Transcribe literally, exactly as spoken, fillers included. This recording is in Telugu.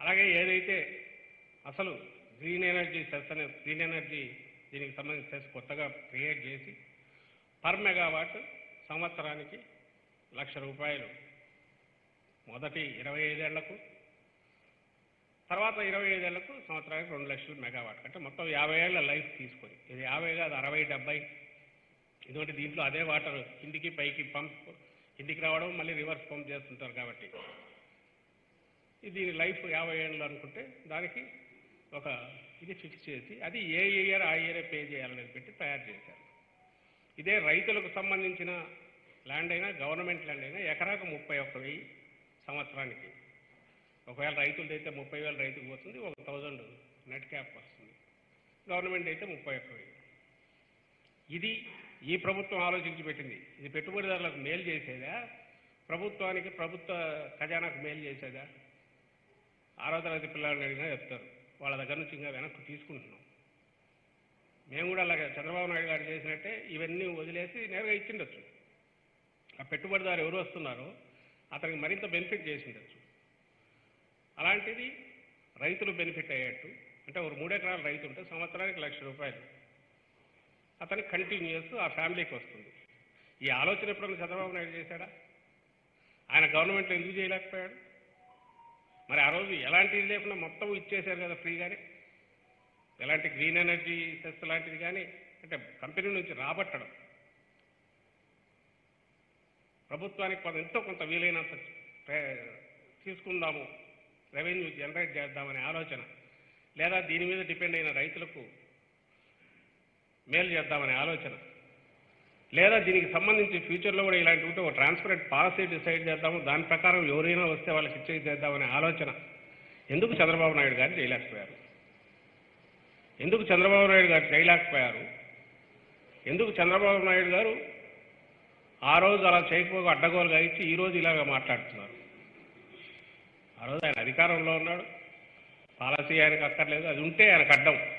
అలాగే ఏదైతే అసలు గ్రీన్ ఎనర్జీ సెస్ అనే గ్రీన్ ఎనర్జీ దీనికి సంబంధించి సెస్ కొత్తగా క్రియేట్ చేసి పర్ మెగావాట్ సంవత్సరానికి లక్ష రూపాయలు మొదటి ఇరవై ఐదేళ్లకు, తర్వాత ఇరవై ఐదేళ్లకు సంవత్సరానికి రెండు లక్షలు మెగావాట్, అంటే మొత్తం యాభై ఏళ్ల లైఫ్ తీసుకొని, ఇది యాభై కాదు అరవై డెబ్బై, ఇటువంటి దీంట్లో అదే వాటర్ ఇంటికి పైకి పంప్ ఇంటికి రావడం మళ్ళీ రివర్స్ పంప్ చేస్తుంటారు కాబట్టి ఇది లైఫ్ యాభై ఏళ్ళు అనుకుంటే దానికి ఒక ఇది ఫిక్స్ చేసి అది ఏ ఇయర్ ఆ ఇయరే పే చేయాలని పెట్టి తయారు చేశారు. ఇదే రైతులకు సంబంధించిన ల్యాండ్ అయినా గవర్నమెంట్ ల్యాండ్ అయినా ఎకరాకు ముప్పై ఒక్క వెయ్యి సంవత్సరానికి. ఒకవేళ రైతులది అయితే ముప్పై వేలు రైతుకు పోతుంది, ఒక థౌజండ్ నెట్ క్యాప్ వస్తుంది. గవర్నమెంట్ అయితే ముప్పై ఒక్క వెయ్యి. ఇది ఈ ప్రభుత్వం ఆలోచించి పెట్టింది. ఇది పెట్టుబడిదారులకు మేలు చేసేదా, ప్రభుత్వానికి ప్రభుత్వ ఖజానాకు మేలు చేసేదా? ఆరో తరగతి పిల్లల్ని అడిగినా చెప్తారు, వాళ్ళ దగ్గర నుంచి ఇంకా వెనక్కి తీసుకుంటున్నాం. మేము కూడా అలాగే చంద్రబాబు నాయుడు గారు చేసినట్టే ఇవన్నీ వదిలేసి నేరుగా ఇచ్చిండొచ్చు. ఆ పెట్టుబడిదారు ఎవరు వస్తున్నారో అతనికి మరింత బెనిఫిట్ చేసిండొచ్చు. అలాంటిది రైతులు బెనిఫిట్ అయ్యేట్టు, అంటే ఒక మూడెకరాల రైతు ఉంటే సంవత్సరానికి లక్ష రూపాయలు అతనికి కంటిన్యూస్ ఆ ఫ్యామిలీకి వస్తుంది. ఈ ఆలోచన ఎప్పుడన్నా చంద్రబాబు నాయుడు చేశాడా? ఆయన గవర్నమెంట్లో ఎందుకు చేయలేకపోయాడు? మరి ఆ రోజు ఎలాంటిది లేకుండా మొత్తం ఇచ్చేశారు కదా ఫ్రీగానే. ఎలాంటి గ్రీన్ ఎనర్జీ సెస్ లాంటిది కానీ, అంటే కంపెనీ నుంచి రాబట్టడం, ప్రభుత్వానికి కొంత ఎంతో కొంత వీలైనంత తీసుకుందాము, రెవెన్యూ జనరేట్ చేద్దామనే ఆలోచన, లేదా దీని మీద డిపెండ్ అయిన రైతులకు మేలు చేద్దామనే ఆలోచన, లేదా దీనికి సంబంధించి ఫ్యూచర్లో కూడా ఇలాంటి ఉంటే ఒక ట్రాన్స్పరెంట్ పాలసీ డిసైడ్ చేద్దాము, దాని ప్రకారం ఎవరైనా వస్తే వాళ్ళకి ఇచ్చే చేద్దామనే ఆలోచన ఎందుకు చంద్రబాబు నాయుడు గారు చేయలేకపోయారు? ఎందుకు చంద్రబాబు నాయుడు గారు చేయలేకపోయారు? ఎందుకు చంద్రబాబు నాయుడు గారు ఆ రోజు అలా చేయకపోగా అడ్డగోలుగా ఇచ్చి ఈరోజు ఇలాగ మాట్లాడుతున్నారు? ఆ రోజు ఆయన అధికారంలో ఉన్నాడు, పాలసీ ఆయనకు అక్కర్లేదు, అది ఉంటే ఆయనకు అడ్డం.